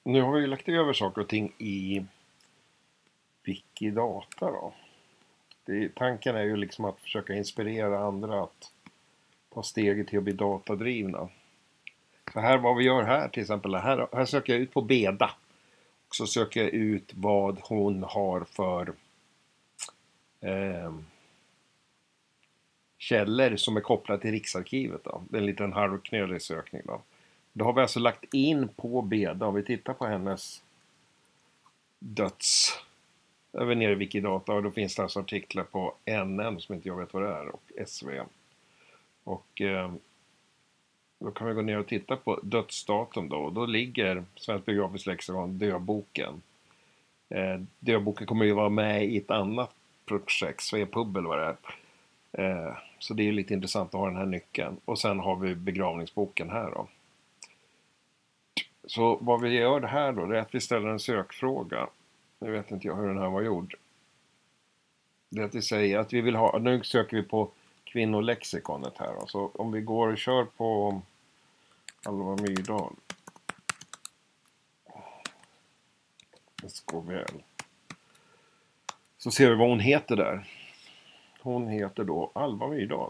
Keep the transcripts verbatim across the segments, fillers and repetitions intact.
Nu har vi ju lagt över saker och ting i Wikidata då. Det, tanken är ju liksom att försöka inspirera andra att ta steget till att bli datadrivna. Så här, vad vi gör här till exempel, här, här söker jag ut på Beda. Och så söker jag ut vad hon har för eh, källor som är kopplade till Riksarkivet då. Det är en liten halvknölig sökning då. Då har vi alltså lagt in på Beda, om vi tittar på hennes döds över nere i Wikidata, och då finns det alltså artiklar på N N som inte jag vet vad det är och S V. Och eh, då kan vi gå ner och titta på dödsdatum då, och då ligger Svensk biografiskt lexikon dödboken. Eh, dödboken kommer ju vara med i ett annat projekt, Svepub eller vad det är. Eh, så det är lite intressant att ha den här nyckeln. Och sen har vi begravningsboken här då. Så vad vi gör det här då, det är att vi ställer en sökfråga. Nu vet inte jag hur den här var gjord. Det är att vi säger att vi vill ha, nu söker vi på kvinnolexikonet här då. Så om vi går och kör på Alva Myrdal. S K V L. Så ser vi vad hon heter där. Hon heter då Alva Myrdal.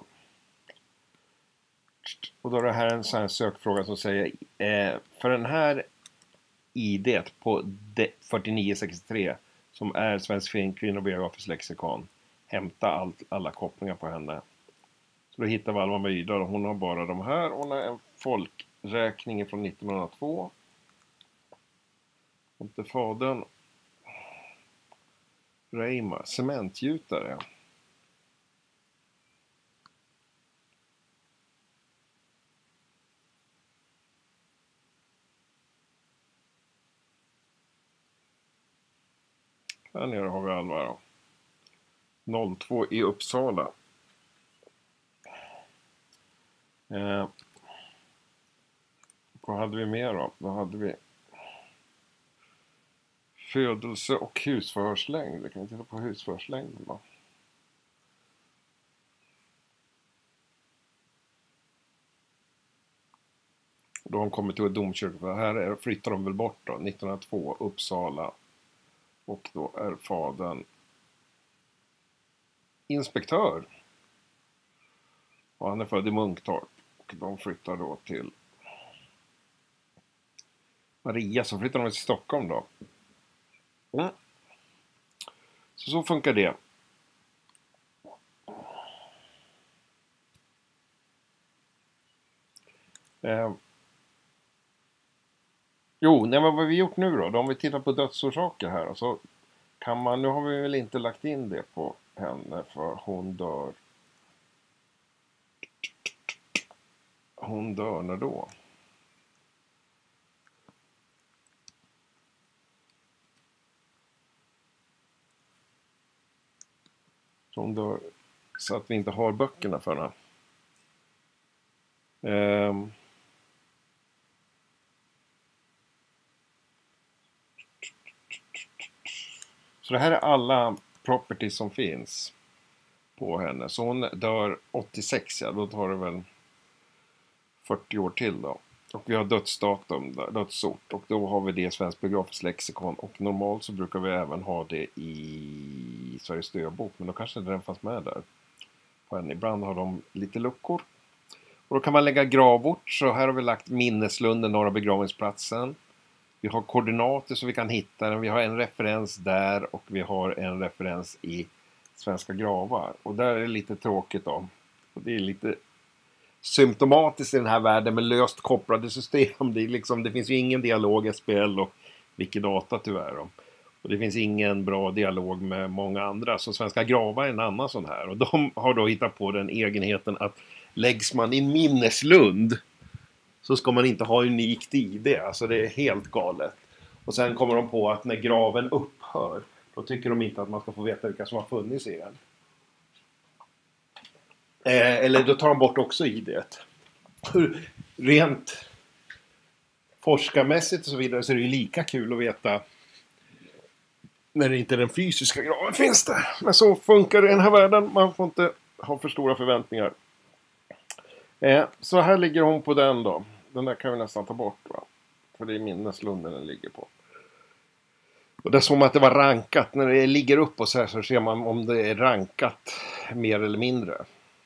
Och då är det här en sån här sökfråga som säger eh, för den här I D på fyrtionio sextiotre som är Svensk kvinnobiografisk lexikon, hämta allt, alla kopplingar på henne. Så då hittar vi Alva Myrdal och hon har bara de här. Hon har en folkräkning från nittonhundratvå. Inte fadern. Reima, cementgjutare. Här nere har vi Alva då. noll två i Uppsala. Eh, vad hade vi mer då? Då hade vi födelse och husförhörslängd. Vi kan titta på husförhörslängden då. Då har de kommit till ett domkyrka. För här är, flyttar de väl bort då. nittonhundratvå Uppsala. Och då är fadern inspektör. Och han är född i Munktorp. Och de flyttar då till Maria, så flyttar de till Stockholm då. Mm. Så så funkar det. Eh. Jo, nej, vad har vi gjort nu då? då? Om vi tittar på dödsorsaker här. Så kan man, nu har vi väl inte lagt in det på henne för hon dör. Hon dör när då? Så hon dör så att vi inte har böckerna för henne. Ehm. Så det här är alla properties som finns på henne. Så hon dör åttiosex, ja, då tar det väl fyrtio år till då. Och vi har dödsdatum, dödsort, och då har vi det i Svensk biografiskt lexikon. Och normalt så brukar vi även ha det i Sveriges dödbok, men då kanske inte den fanns med där på henne. Ibland har de lite luckor. Och då kan man lägga gravort, så här har vi lagt minneslunden, norra begravningsplatsen. Vi har koordinater så vi kan hitta den. Vi har en referens där och vi har en referens i Svenska gravar. Och där är det lite tråkigt då. Och det är lite symptomatiskt i den här världen med löst kopplade system. Det, är liksom, det finns ju ingen dialog S P L och Wikidata tyvärr då. Och det finns ingen bra dialog med många andra. Så Svenska gravar är en annan sån här. Och de har då hittat på den egenheten att läggs man i minneslund så ska man inte ha unikt I D. Alltså det är helt galet. Och sen kommer de på att när graven upphör, då tycker de inte att man ska få veta vilka som har funnits i den. Eh, eller då tar de bort också I D. Rent forskarmässigt och så vidare så är det ju lika kul att veta när det inte är den fysiska graven finns det. Men så funkar det i den här världen. Man får inte ha för stora förväntningar. Eh, så här ligger hon på den då. Den där kan vi nästan ta bort va. För det är minneslunden den ligger på. Och det är som att det var rankat. När det ligger upp och så här så ser man om det är rankat mer eller mindre.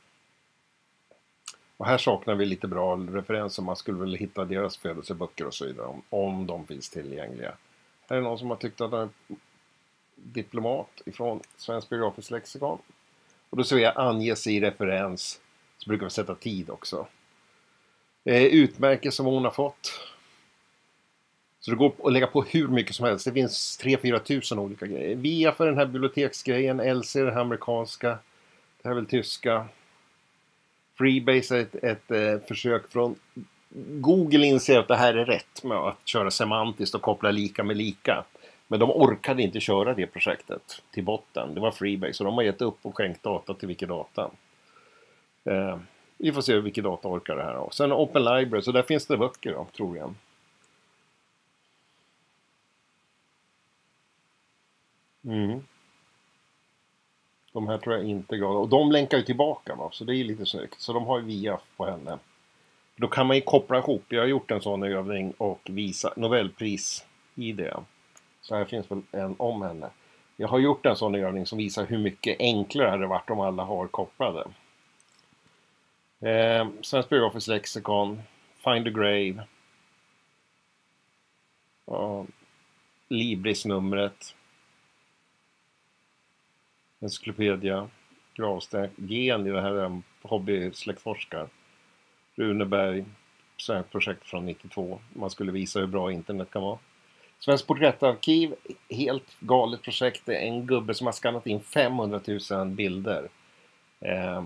Och här saknar vi lite bra referenser. Man skulle väl hitta deras födelseböcker och så vidare. Om, om de finns tillgängliga. Här är någon som har tyckt att han är diplomat ifrån Svensk biografiskt lexikon. Och då ser jag anges i referens. Så brukar vi sätta tid också. Eh, utmärke som hon har fått. Så det går att lägga på hur mycket som helst. Det finns tre till fyra tusen olika grejer. Via för den här biblioteksgrejen. L C den här amerikanska. Det här är väl tyska. Freebase är ett, ett eh, försök från Google inser att det här är rätt med att köra semantiskt och koppla lika med lika. Men de orkade inte köra det projektet till botten. Det var Freebase så de har gett upp och skänkt data till Wikidata. Eh, vi får se hur Wikidata orkar det här då. Sen Open Library, så där finns det böcker då, tror jag. Mm. De här tror jag inte går. Och de länkar ju tillbaka va? Så det är lite snyggt. Så de har ju via på henne. Då kan man ju koppla ihop. Jag har gjort en sån övning och visa Nobelpris i det. Så här finns väl en om henne. Jag har gjort en sån övning som visar hur mycket enklare det varit om alla har kopplade. Eh, Svensk biografiskt lexikon. Find the Grave. Ja, Libris-numret. Encyklopedia. Gravstärk. Gen i det här är hobby-släktforskar. Runeberg. Projekt från nittiotvå. Man skulle visa hur bra internet kan vara. Svensk porträttarkiv. Helt galet projekt. Det är en gubbe som har skannat in femhundratusen bilder. Eh,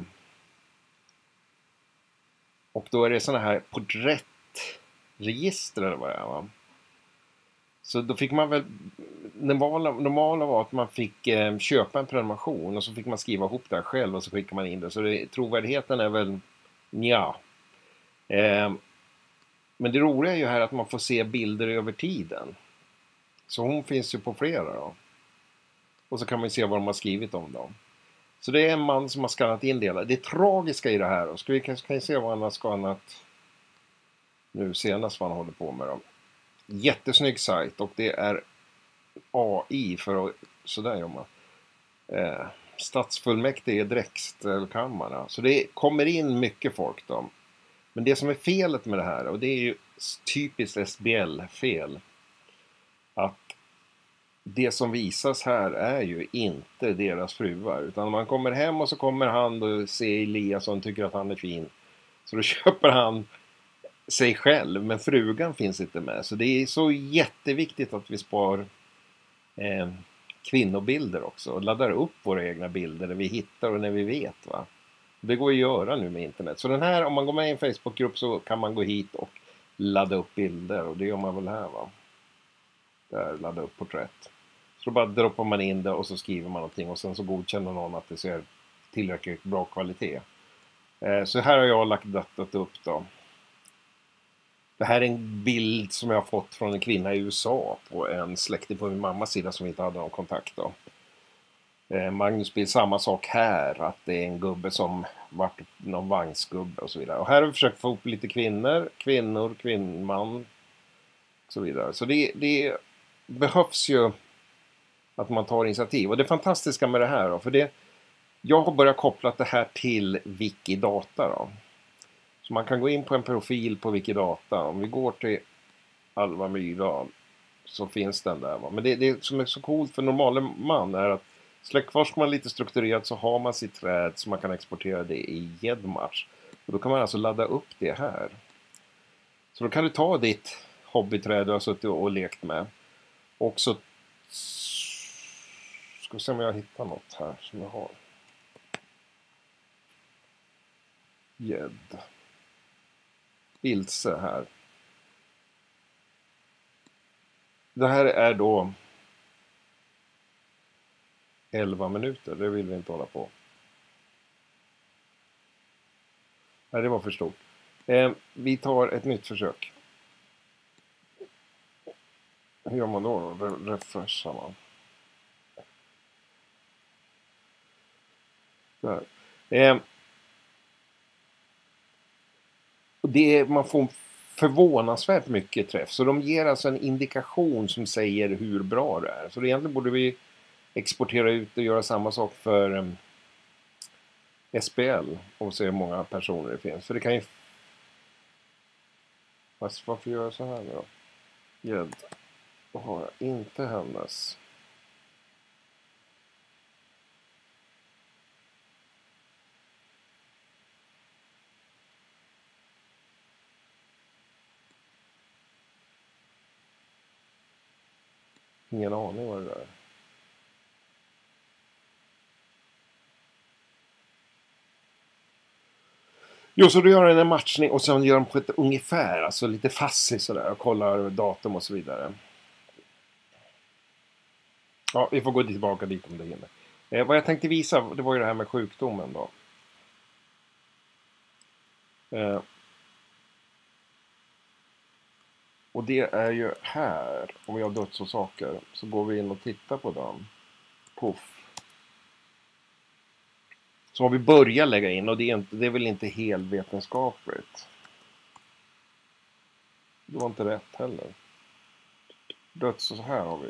och då är det såna här porträttregister eller vad det är va? Så då fick man väl, normala, normala var att man fick eh, köpa en prenumeration och så fick man skriva ihop det själv och så skickar man in det. Så det, trovärdigheten är väl, ja. Eh, men det roliga är ju här att man får se bilder över tiden. Så hon finns ju på flera då. Och så kan man ju se vad de har skrivit om dem. Så det är en man som har skannat in delar. Det tragiska i det här då, ska vi kanske kan se vad han har skannat nu senast vad han håller på med dem. Jättesnygg sajt och det är A I för att sådär gör man. Eh, stadsfullmäktige dräktskammarna. Så det kommer in mycket folk då. Men det som är felet med det här och det är ju typiskt S B L-fel. Att det som visas här är ju inte deras fruar. Utan man kommer hem och så kommer han och ser Eliasson tycker att han är fin. Så då köper han sig själv, men frugan finns inte med. Så det är så jätteviktigt att vi spar eh, kvinnobilder också. Och laddar upp våra egna bilder när vi hittar och när vi vet va. Det går att göra nu med internet. Så den här, om man går med i en Facebookgrupp så kan man gå hit och ladda upp bilder. Och det gör man väl här va. Där, ladda upp porträtt. Så då bara droppar man in det och så skriver man någonting. Och sen så godkänner någon att det ser tillräckligt bra kvalitet. Eh, så här har jag lagt datat upp då. Det här är en bild som jag har fått från en kvinna i U S A på en släkting på min mammas sida som vi inte hade någon kontakt då. Eh, Magnus bild samma sak här, att det är en gubbe som varit någon vagnsgubbe och så vidare. Och här har vi försökt få upp lite kvinnor, kvinnor, kvinnman och så vidare. Så det, det behövs ju att man tar initiativ. Och det fantastiska med det här då, för det, jag har börjat koppla det här till Wikidata då. Så man kan gå in på en profil på Wikidata. Om vi går till Alva Myrdal så finns den där. Va? Men det, det som är så coolt för normala man är att släktforskar man lite strukturerat så har man sitt träd så man kan exportera det i Gedmarsch. Och då kan man alltså ladda upp det här. Så då kan du ta ditt hobbyträd du har suttit och lekt med. Och så ska vi se om jag hittar något här som jag har. Gädd. Vilse här. Det här är då elva minuter. Det vill vi inte hålla på. Nej, det var för stort. Eh, vi tar ett nytt försök. Hur gör man då? då? Refreshar man. Där. Eh, och det är, man får förvånansvärt mycket träff. Så de ger alltså en indikation som säger hur bra det är. Så egentligen borde vi exportera ut och göra samma sak för um, S P L och se hur många personer det finns. För det kan ju... Fast varför gör jag så här nu då? Gädd. Då har jag inte hennes. Ingen aning vad det är. Jo, så då gör den en matchning och sen gör de på ett ungefär, alltså lite fast sådär och kollar datum och så vidare. Ja, vi får gå tillbaka dit om det hinner. Eh, vad jag tänkte visa, det var ju det här med sjukdomen då. Eh, och det är ju här, om vi har dödsorsaker, så går vi in och tittar på den. Puff. Så har vi börjat lägga in, och det är, inte, det är väl inte helt vetenskapligt. Det var inte rätt heller. Döds, så här har vi.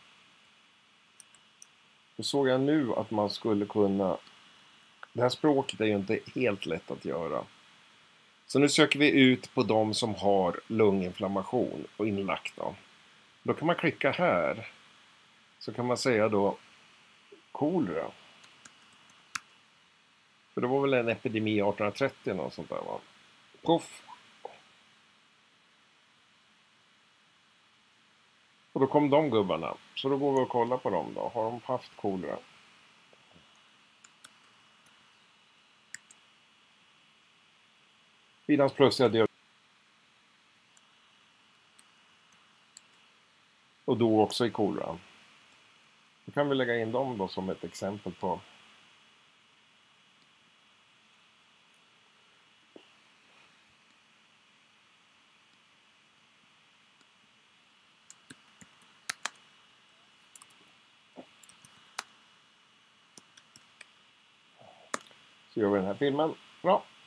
Då såg jag nu att man skulle kunna... Det här språket är ju inte helt lätt att göra. Så nu söker vi ut på de som har lunginflammation och inlagt då. Då kan man klicka här. Så kan man säga då kolera. För det var väl en epidemi arton trettio och sånt där, va? Puff. Och då kom de gubbarna. Så då går vi och kollar på dem då. Har de haft kolera? Vidans plötsliga död. Och då också i kolera. Då kan vi lägga in dem då som ett exempel på... Så gör vi den här filmen. Bra.